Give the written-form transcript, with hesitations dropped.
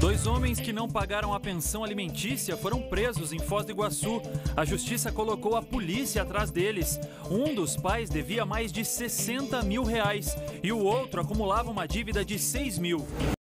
Dois homens que não pagaram a pensão alimentícia foram presos em Foz do Iguaçu. A justiça colocou a polícia atrás deles. Um dos pais devia mais de R$ 60 mil e o outro acumulava uma dívida de R$ 6 mil.